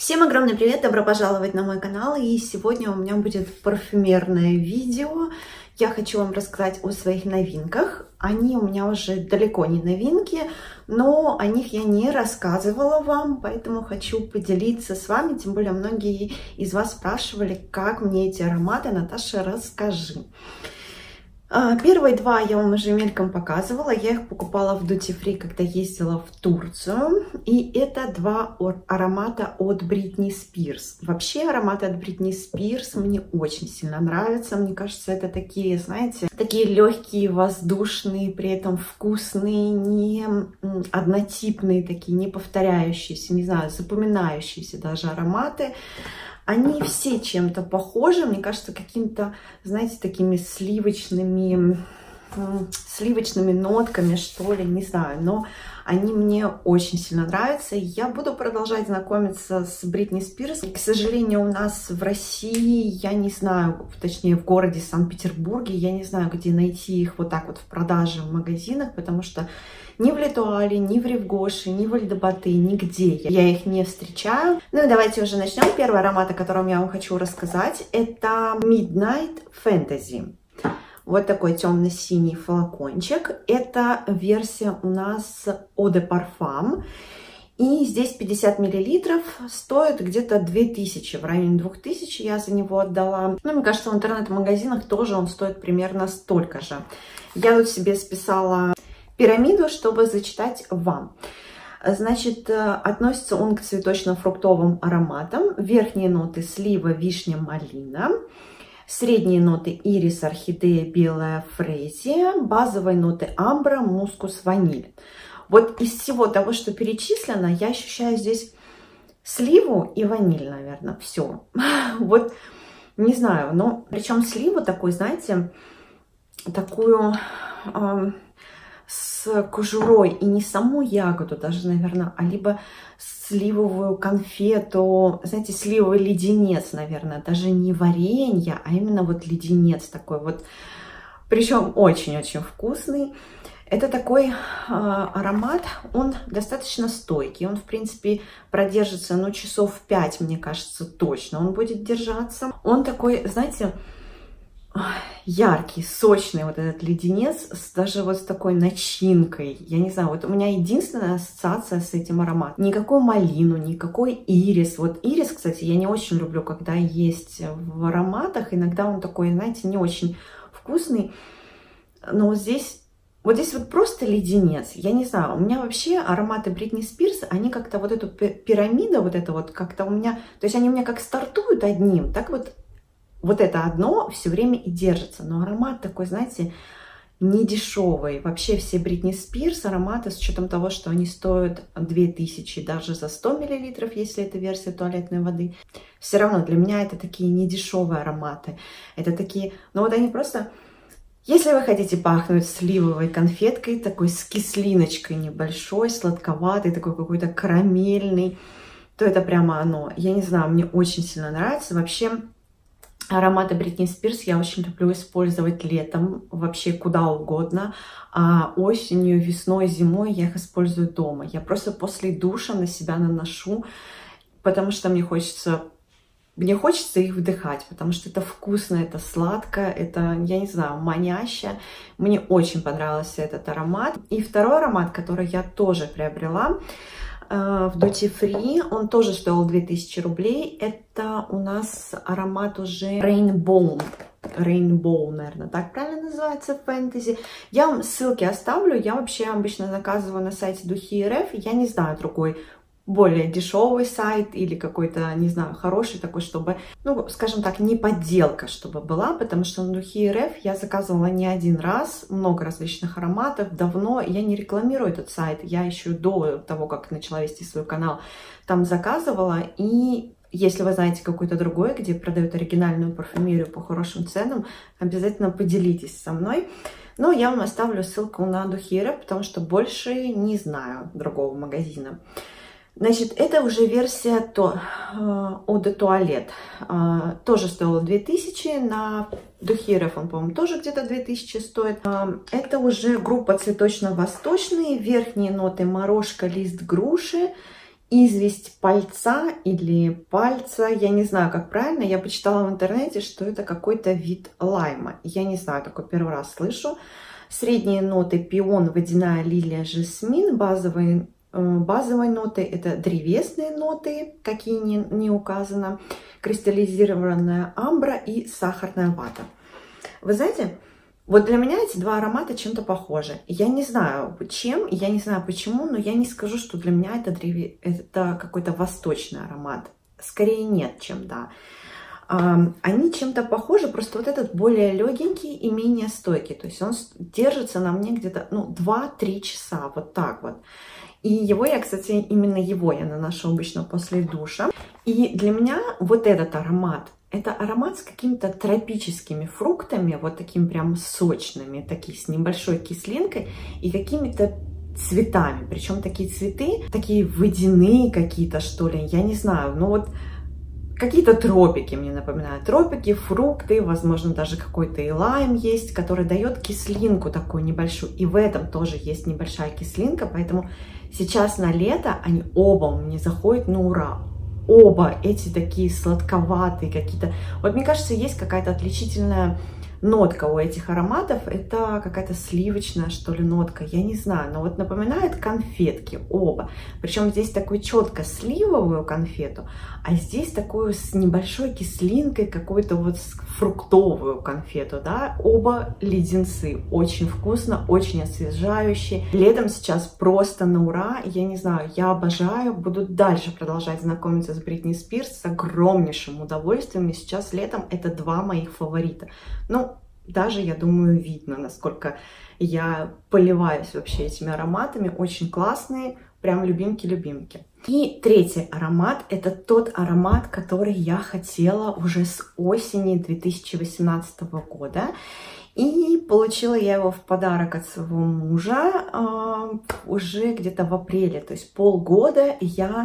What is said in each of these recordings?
Всем огромный привет, добро пожаловать на мой канал, и сегодня у меня будет парфюмерное видео. Я хочу вам рассказать о своих новинках. Они у меня уже далеко не новинки, но о них я не рассказывала вам, поэтому хочу поделиться с вами, тем более многие из вас спрашивали, как мне эти ароматы. Наташа, расскажи. Первые два я вам уже мельком показывала. Я их покупала в Duty Free, когда ездила в Турцию. И это два аромата от Бритни Спирс. Вообще ароматы от Бритни Спирс мне очень сильно нравятся. Мне кажется, это такие, знаете, такие легкие, воздушные, при этом вкусные, не однотипные, такие не повторяющиеся, не знаю, запоминающиеся даже ароматы. Они все чем-то похожи, мне кажется, каким-то, знаете, такими сливочными нотками, что ли, не знаю, но они мне очень сильно нравятся. Я буду продолжать знакомиться с Бритни Спирс. К сожалению, у нас в России, я не знаю, точнее в городе Санкт-Петербурге, я не знаю, где найти их вот так вот в продаже в магазинах, потому что ни в Литуале, ни в Ревгоше, ни в Альдебаты, нигде я их не встречаю. Ну и давайте уже начнем. Первый аромат, о котором я вам хочу рассказать, это Midnight Fantasy. Вот такой темно-синий флакончик. Это версия у нас Eau de Parfum. И здесь 50 миллилитров, стоит где-то 2000, в районе 2000 я за него отдала. Ну, мне кажется, в интернет-магазинах тоже он стоит примерно столько же. Я тут себе списала пирамиду, чтобы зачитать вам. Значит, относится он к цветочно-фруктовым ароматам. Верхние ноты слива, вишня, малина. Средние ноты ирис, орхидея, белая фрезия. Базовые ноты амбра, мускус, ваниль. Вот из всего того, что перечислено, я ощущаю здесь сливу и ваниль, наверное, все. Вот, не знаю, но причем сливу такой, знаете, такую с кожурой, и не саму ягоду даже, наверное, а либо сливовую конфету, знаете, сливовый леденец, наверное, даже не варенье, а именно вот леденец такой вот, причем очень-очень вкусный. Это такой аромат, он достаточно стойкий, он, в принципе, продержится, ну, часов 5, мне кажется, точно он будет держаться. Он такой, знаете, яркий, сочный вот этот леденец, даже вот с такой начинкой. Я не знаю, вот у меня единственная ассоциация с этим ароматом. Никакой малину, никакой ирис. Вот ирис, кстати, я не очень люблю, когда есть в ароматах. Иногда он такой, знаете, не очень вкусный. Но вот здесь вот просто леденец. Я не знаю, у меня вообще ароматы Бритни Спирс, они как-то вот эту пирамиду, вот это вот как-то у меня, то есть они у меня как стартуют одним, так вот это одно все время и держится. Но аромат такой, знаете, не дешевый. Вообще все Бритни Спирс ароматы, с учетом того, что они стоят 2000 даже за 100 миллилитров, если это версия туалетной воды, все равно для меня это такие недешевые ароматы. Это такие, ну вот они просто... Если вы хотите пахнуть сливовой конфеткой, такой с кислиночкой небольшой, сладковатой, такой какой-то карамельный, то это прямо оно. Я не знаю, мне очень сильно нравится. Вообще... Ароматы Бритни Спирс я очень люблю использовать летом, вообще куда угодно, а осенью, весной, зимой я их использую дома. Я просто после душа на себя наношу, потому что мне хочется их вдыхать, потому что это вкусно, это сладко, это, я не знаю, маняще. Мне очень понравился этот аромат. И второй аромат, который я тоже приобрела в Duty Free, он тоже стоил 2000 рублей. Это у нас аромат уже Rainbow, наверное, так правильно называется, фэнтези. Я вам ссылки оставлю. Я вообще обычно заказываю на сайте Духи РФ. Я не знаю другой более дешевый сайт или какой-то, не знаю, хороший такой, чтобы, ну, скажем так, не подделка, чтобы была, потому что на Духи РФ я заказывала не один раз, много различных ароматов, давно. Я не рекламирую этот сайт, я еще до того, как начала вести свой канал, там заказывала. И если вы знаете какой-то другой, где продают оригинальную парфюмерию по хорошим ценам, обязательно поделитесь со мной. Но я вам оставлю ссылку на Духи РФ, потому что больше не знаю другого магазина. Значит, это уже версия Eau de Toilette. Тоже стоила 2000, на Духи РФ он, по-моему, тоже где-то 2000 стоит. Это уже группа цветочно-восточные, верхние ноты морошка, лист груши известь пальца или пальца, я не знаю, как правильно. Я почитала в интернете, что это какой-то вид лайма. Я не знаю, такой первый раз слышу. Средние ноты пион, водяная лилия, жасмин. Базовые ноты это древесные ноты, какие не указано. Кристаллизированная амбра и сахарная вата. Вы знаете, вот для меня эти два аромата чем-то похожи. Я не знаю чем, я не знаю почему, но я не скажу, что для меня это какой-то восточный аромат. Скорее нет, чем да. Они чем-то похожи, просто вот этот более легенький и менее стойкий. То есть он держится на мне где-то 2-3 часа, вот так вот. И его я, кстати, именно его я наношу обычно после душа. И для меня вот этот аромат, это аромат с какими-то тропическими фруктами, вот такими прям сочными, такие с небольшой кислинкой и какими-то цветами. Причем такие цветы, такие водяные какие-то, что ли, я не знаю, но вот какие-то тропики мне напоминают. Тропики, фрукты, возможно, даже какой-то и лайм есть, который дает кислинку такую небольшую. И в этом тоже есть небольшая кислинка, поэтому сейчас на лето они оба мне заходят на ура. Оба эти такие сладковатые какие-то. Вот мне кажется, есть какая-то отличительная нотка у этих ароматов. Это какая-то сливочная, что ли, нотка. Я не знаю, но вот напоминает конфетки оба. Причем здесь такую четко сливовую конфету, а здесь такую с небольшой кислинкой, какую-то вот фруктовую конфету, да. Оба леденцы. Очень вкусно, очень освежающие. Летом сейчас просто на ура. Я не знаю, я обожаю. Буду дальше продолжать знакомиться с Бритни Спирс с огромнейшим удовольствием. И сейчас летом это два моих фаворита. Ну, даже, я думаю, видно, насколько я поливаюсь вообще этими ароматами. Очень классные, прям любимки-любимки. И третий аромат, это тот аромат, который я хотела уже с осени 2018 года. И получила я его в подарок от своего мужа уже где-то в апреле. То есть полгода я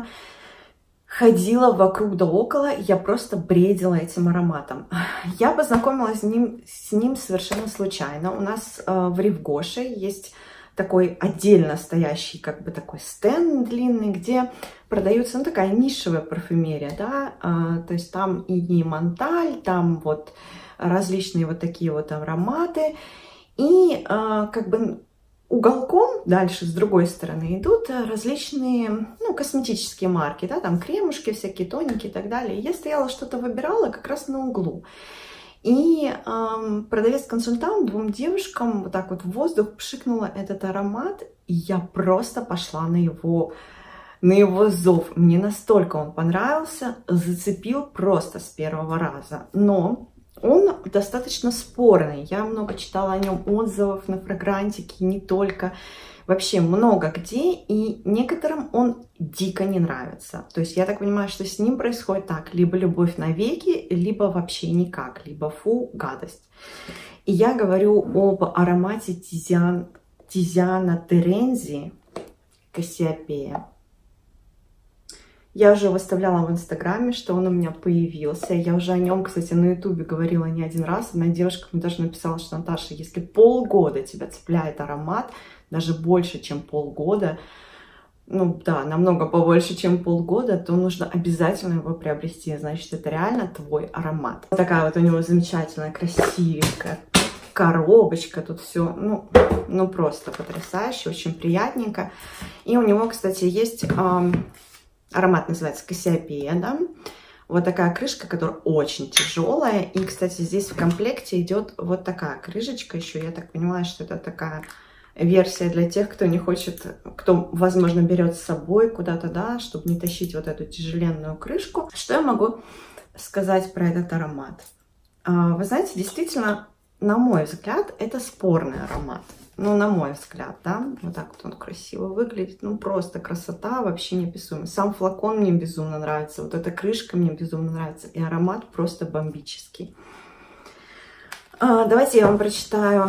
ходила вокруг да около, я просто бредила этим ароматом. Я познакомилась с ним совершенно случайно. У нас в Рив-Гоше есть такой отдельно стоящий, как бы такой стенд длинный, где продается, такая нишевая парфюмерия, да, то есть там и Монталь, там вот различные вот такие вот ароматы, и как бы уголком дальше с другой стороны идут различные, косметические марки, да, там кремушки всякие, тоники и так далее. Я стояла, что-то выбирала как раз на углу. И продавец-консультант двум девушкам вот так вот в воздух пшикнула этот аромат, и я просто пошла на его зов. Мне настолько он понравился, зацепил просто с первого раза. Но он достаточно спорный. Я много читала о нем отзывов на фрагрантике, не только. Вообще много где, и некоторым он дико не нравится. То есть я так понимаю, что с ним происходит так: либо любовь навеки, либо вообще никак, либо фу, гадость. И я говорю об аромате Тизиана Терензи Кассиопея. Я уже выставляла в Инстаграме, что он у меня появился. Я уже о нем, кстати, на Ютубе говорила не один раз. Одна девушка мне даже написала, что: Наташа, если полгода тебя цепляет аромат, даже больше, чем полгода, намного побольше, чем полгода, то нужно обязательно его приобрести. Значит, это реально твой аромат. Вот такая вот у него замечательная, красивенькая коробочка. Тут все, просто потрясающе, очень приятненько. И у него, кстати, есть аромат, называется Кассиопея, да? Вот такая крышка, которая очень тяжелая. И, кстати, здесь в комплекте идет вот такая крышечка еще. Я так понимаю, что это такая версия для тех, кто не хочет, кто, возможно, берет с собой куда-то, да, чтобы не тащить вот эту тяжеленную крышку. Что я могу сказать про этот аромат? Вы знаете, действительно, на мой взгляд, это спорный аромат. На мой взгляд, да, вот так вот он красиво выглядит, просто красота вообще неописуемая. Сам флакон мне безумно нравится, вот эта крышка мне безумно нравится, и аромат просто бомбический. Давайте я вам прочитаю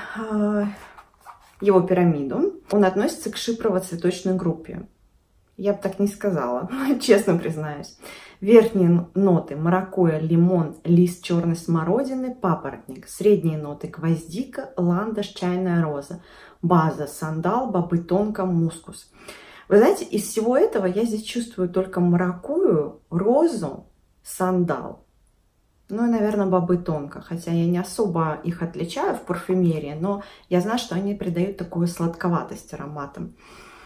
его пирамиду. Он относится к шипрово-цветочной группе. Я бы так не сказала, честно признаюсь. Верхние ноты: маракуйя, лимон, лист черной смородины, папоротник. Средние ноты: гвоздика, ландыш, чайная роза. База: сандал, бобы тонко, мускус. Вы знаете, из всего этого я здесь чувствую только маракуйю, розу, сандал. Ну и, наверное, бобы тонко, хотя я не особо их отличаю в парфюмерии, но я знаю, что они придают такую сладковатость ароматам.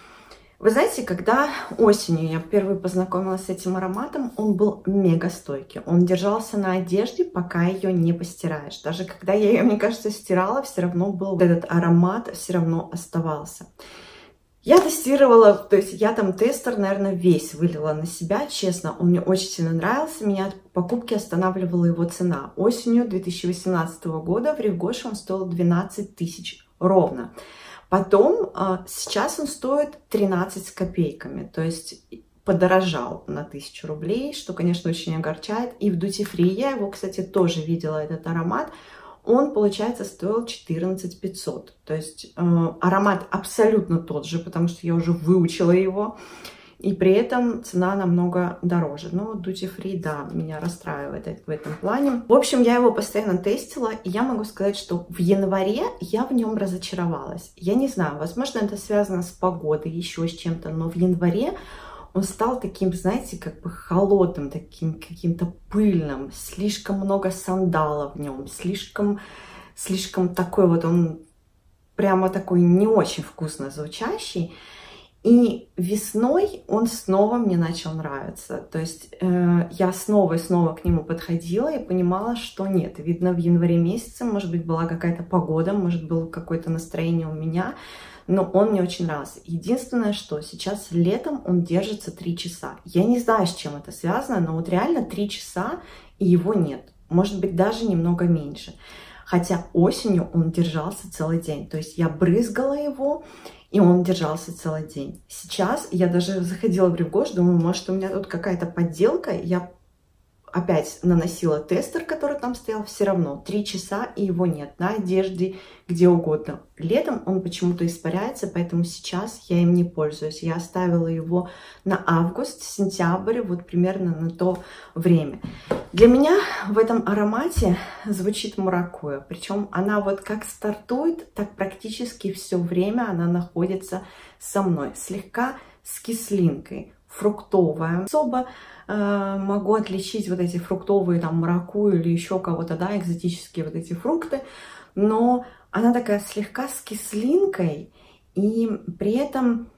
Вы знаете, когда осенью я впервые познакомилась с этим ароматом, он был мега стойкий. Он держался на одежде, пока ее не постираешь. Даже когда я ее, мне кажется, стирала, все равно был этот аромат, все равно оставался. Я тестировала, то есть я там тестер, наверное, весь вылила на себя, честно. Он мне очень сильно нравился, меня от покупки останавливала его цена. Осенью 2018 года в Рив-Гоше он стоил 12 тысяч ровно. Потом, сейчас он стоит 13 с копейками, то есть подорожал на 1000 рублей, что, конечно, очень огорчает. И в Duty Free, я его, кстати, тоже видела, этот аромат, он, получается, стоил 14 500. То есть аромат абсолютно тот же, потому что я уже выучила его. И при этом цена намного дороже. Но Duty Free, да, меня расстраивает в этом плане. В общем, я его постоянно тестила. И я могу сказать, что в январе я в нем разочаровалась. Я не знаю, возможно, это связано с погодой, еще с чем-то. Но в январе он стал таким, знаете, как бы холодным, таким каким-то пыльным. Слишком много сандала в нем. Слишком такой вот он прямо такой не очень вкусно звучащий. И весной он снова мне начал нравиться. То есть я снова и снова к нему подходила и понимала, что нет. Видно, в январе месяце, может быть, была какая-то погода, может, было какое-то настроение у меня, но он мне очень нравился. Единственное, что сейчас летом он держится 3 часа. Я не знаю, с чем это связано, но вот реально 3 часа, и его нет. Может быть, даже немного меньше. Хотя осенью он держался целый день. То есть я брызгала его, и он держался целый день. Сейчас я даже заходила в Рив-Гош, думаю, может, у меня тут какая-то подделка. Я опять наносила тестер, который там стоял, все равно 3 часа, и его нет на одежде, где угодно. Летом он почему-то испаряется, поэтому сейчас я им не пользуюсь. Я оставила его на август, сентябрь, вот примерно на то время. Для меня в этом аромате звучит маракуйя, причем она вот как стартует, так практически все время она находится со мной. Слегка с кислинкой, фруктовая. Особо могу отличить вот эти фруктовые, там, маракуйю или еще кого-то, да, экзотические вот эти фрукты, но она такая слегка с кислинкой, и при этом,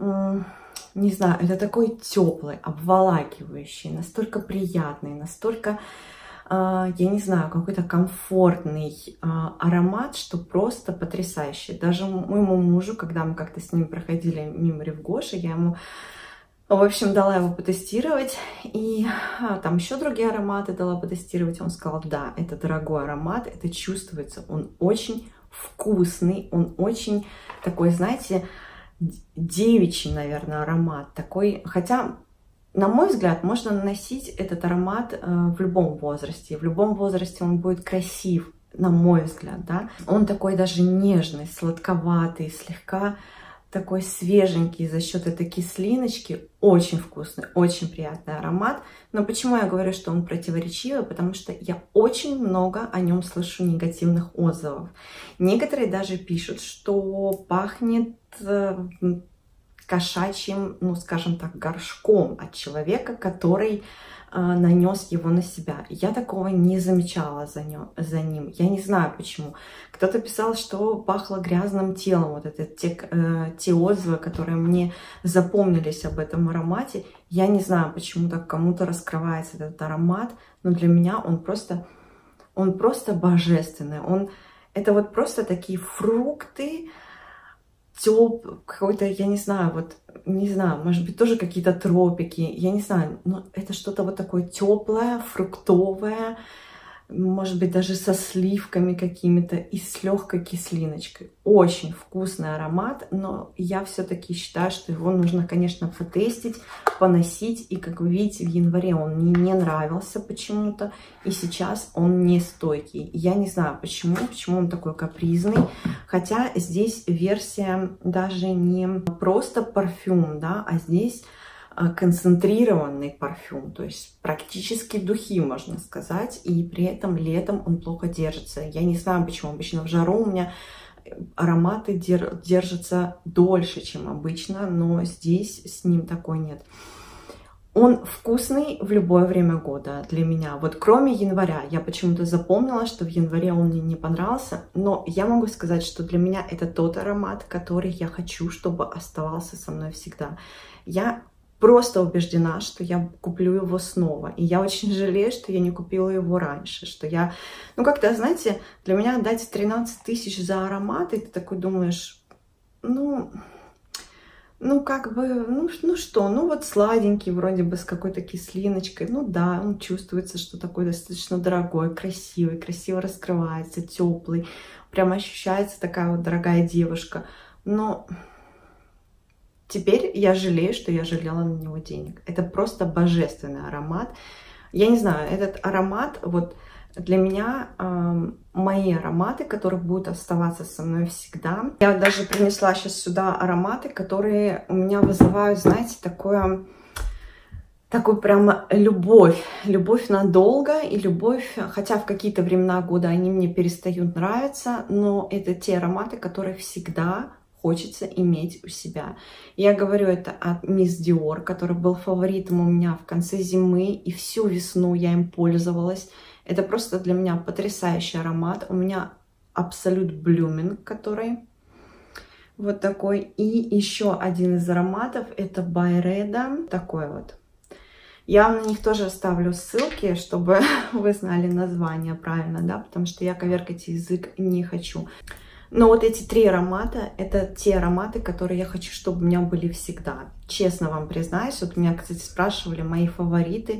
не знаю, это такой теплый, обволакивающий, настолько приятный, настолько, я не знаю, какой-то комфортный аромат, что просто потрясающий. Даже моему мужу, когда мы как-то с ним проходили мимо Рив-Гоша, я ему, в общем, дала его потестировать, и там еще другие ароматы дала потестировать. Он сказал, да, это дорогой аромат, это чувствуется, он очень вкусный, он очень такой, знаете, девичий, наверное, аромат такой. Хотя, на мой взгляд, можно наносить этот аромат в любом возрасте. В любом возрасте он будет красив, на мой взгляд, да. Он такой даже нежный, сладковатый, слегка такой свеженький за счет этой кислиночки. Очень вкусный, очень приятный аромат. Но почему я говорю, что он противоречивый? Потому что я очень много о нем слышу негативных отзывов. Некоторые даже пишут, что пахнет кошачьим, ну скажем так, горшком от человека, который нанес его на себя. Я такого не замечала за ним. Я не знаю почему. Кто-то писал, что пахло грязным телом. Вот это те отзывы, которые мне запомнились об этом аромате. Я не знаю, почему так кому-то раскрывается этот аромат, но для меня он просто божественный. Это вот просто такие фрукты, какой-то, я не знаю, может быть, тоже какие-то тропики, я не знаю, но это что-то вот такое теплое, фруктовое, может быть, даже со сливками какими-то и с легкой кислиночкой. Очень вкусный аромат, но я все-таки считаю, что его нужно, конечно, потестить, поносить. И, как вы видите, в январе он мне не нравился почему-то, и сейчас он не стойкий. Я не знаю, почему он такой капризный. Хотя здесь версия даже не просто парфюм, да, а здесь концентрированный парфюм, то есть практически духи, можно сказать, и при этом летом он плохо держится. Я не знаю почему, обычно в жару у меня ароматы держатся дольше, чем обычно, но здесь с ним такой нет. Он вкусный в любое время года для меня. Вот кроме января. Я почему-то запомнила, что в январе он мне не понравился. Но я могу сказать, что для меня это тот аромат, который я хочу, чтобы оставался со мной всегда. Я просто убеждена, что я куплю его снова. И я очень жалею, что я не купила его раньше. Что я... Ну, как-то, знаете, для меня дать 13 тысяч за аромат, и ты такой думаешь, ну, как бы, ну что, ну вот сладенький, вроде бы с какой-то кислиночкой. Ну да, он чувствуется, что такой достаточно дорогой, красивый, красиво раскрывается, теплый. Прям ощущается такая вот дорогая девушка. Но теперь я жалею, что я жалела на него денег. Это просто божественный аромат. Я не знаю, этот аромат, вот для меня мои ароматы, которые будут оставаться со мной всегда. Я даже принесла сейчас сюда ароматы, которые у меня вызывают, знаете, такую прямо любовь. Любовь надолго и любовь, хотя в какие-то времена года они мне перестают нравиться, но это те ароматы, которые всегда хочется иметь у себя. Я говорю это от Miss Dior, который был фаворитом у меня в конце зимы, и всю весну я им пользовалась. Это просто для меня потрясающий аромат. У меня Absolute Blooming, который вот такой. И еще один из ароматов, это Byredo, такой вот. Я вам на них тоже оставлю ссылки, чтобы вы знали название правильно, да, потому что я коверкать язык не хочу. Но вот эти три аромата, это те ароматы, которые я хочу, чтобы у меня были всегда. Честно вам признаюсь, вот меня, кстати, спрашивали мои фавориты.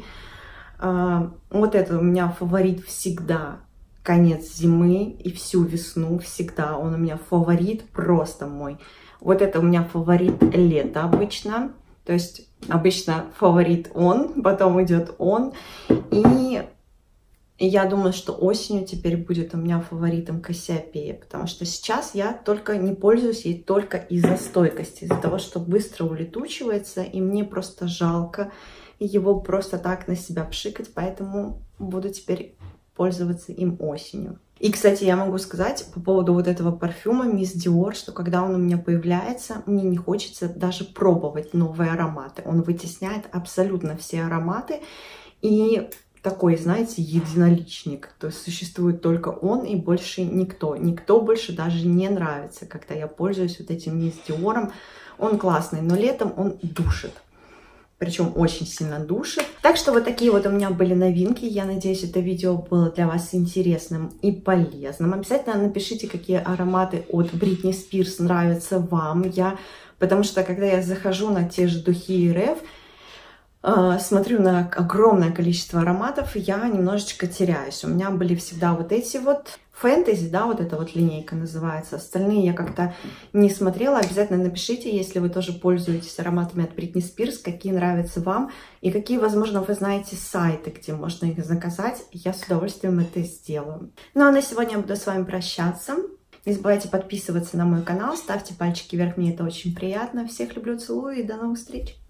Вот это у меня фаворит всегда. Конец зимы и всю весну всегда. Он у меня фаворит просто мой. Вот это у меня фаворит лето обычно. То есть обычно фаворит он, потом идет он. И я думаю, что осенью теперь будет у меня фаворитом Кассиопея, потому что сейчас я только не пользуюсь ей только из-за стойкости, из-за того, что быстро улетучивается, и мне просто жалко его просто так на себя пшикать, поэтому буду теперь пользоваться им осенью. И, кстати, я могу сказать по поводу вот этого парфюма Miss Dior, что когда он у меня появляется, мне не хочется даже пробовать новые ароматы. Он вытесняет абсолютно все ароматы, и такой, знаете, единоличник. То есть существует только он и больше никто. Никто больше даже не нравится, когда я пользуюсь вот этим Miss Dior. Он классный, но летом он душит. Причем очень сильно душит. Так что вот такие вот у меня были новинки. Я надеюсь, это видео было для вас интересным и полезным. Обязательно напишите, какие ароматы от Бритни Спирс нравятся вам. Потому что когда я захожу на те же духи РФ, смотрю на огромное количество ароматов, я немножечко теряюсь. У меня были всегда вот эти вот фэнтези, да, вот эта вот линейка называется. Остальные я как-то не смотрела. Обязательно напишите, если вы тоже пользуетесь ароматами от Бритни Спирс, какие нравятся вам и какие, возможно, вы знаете сайты, где можно их заказать. Я с удовольствием это сделаю. Ну а на сегодня я буду с вами прощаться. Не забывайте подписываться на мой канал, ставьте пальчики вверх, мне это очень приятно. Всех люблю, целую и до новых встреч!